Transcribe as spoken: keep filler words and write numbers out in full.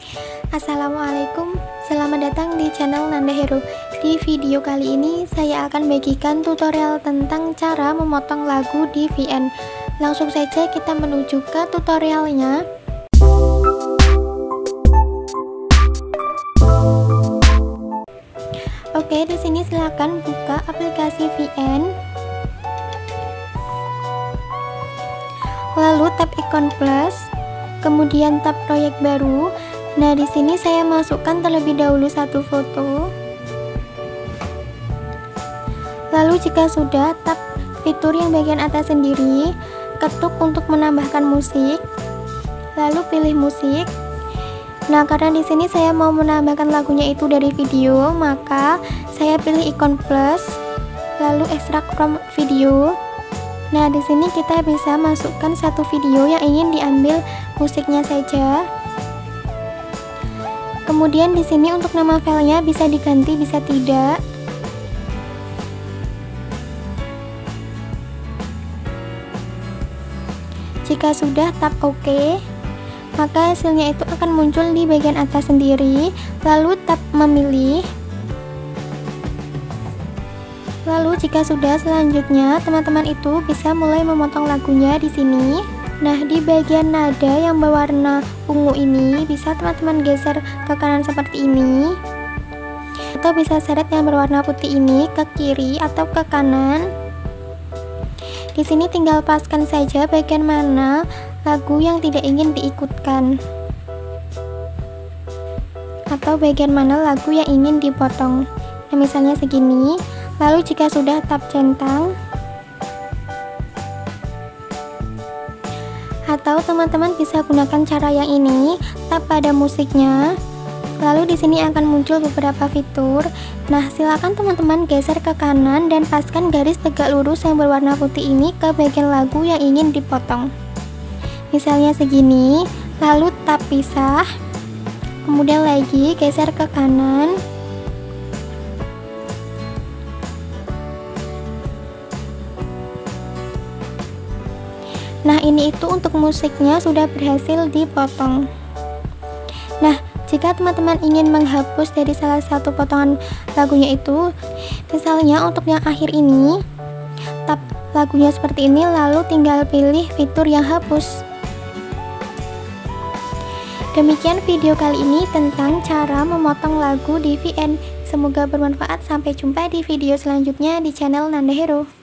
Assalamualaikum, selamat datang di channel Nanda Hero. Di video kali ini saya akan bagikan tutorial tentang cara memotong lagu di V N. Langsung saja kita menuju ke tutorialnya. Oke, di sini silakan buka aplikasi V N. Lalu tap ikon plus, kemudian tap proyek baru. Nah, di sini saya masukkan terlebih dahulu satu foto. Lalu jika sudah, tap fitur yang bagian atas sendiri, ketuk untuk menambahkan musik. Lalu pilih musik. Nah, karena di sini saya mau menambahkan lagunya itu dari video, maka saya pilih ikon plus, lalu ekstrak from video. Nah, di sini kita bisa masukkan satu video yang ingin diambil musiknya saja. Kemudian di sini untuk nama filenya bisa diganti, bisa tidak. Jika sudah, tap OK. Maka hasilnya itu akan muncul di bagian atas sendiri. Lalu tap memilih. Lalu jika sudah, selanjutnya teman-teman itu bisa mulai memotong lagunya di sini. Nah, di bagian nada yang berwarna ungu ini bisa teman-teman geser ke kanan seperti ini, atau bisa seret yang berwarna putih ini ke kiri atau ke kanan. Di sini tinggal paskan saja bagian mana lagu yang tidak ingin diikutkan, atau bagian mana lagu yang ingin dipotong. Nah, misalnya segini. Lalu jika sudah, tap centang. Atau teman-teman bisa gunakan cara yang ini, tap pada musiknya. Lalu di sini akan muncul beberapa fitur. Nah, silakan teman-teman geser ke kanan dan paskan garis tegak lurus yang berwarna putih ini ke bagian lagu yang ingin dipotong. Misalnya segini, lalu tap pisah. Kemudian lagi geser ke kanan. Nah, ini itu untuk musiknya sudah berhasil dipotong. Nah, jika teman-teman ingin menghapus dari salah satu potongan lagunya itu, misalnya untuk yang akhir ini, tap lagunya seperti ini, lalu tinggal pilih fitur yang hapus. Demikian video kali ini tentang cara memotong lagu di V N. Semoga bermanfaat. Sampai jumpa di video selanjutnya di channel Nanda Hero.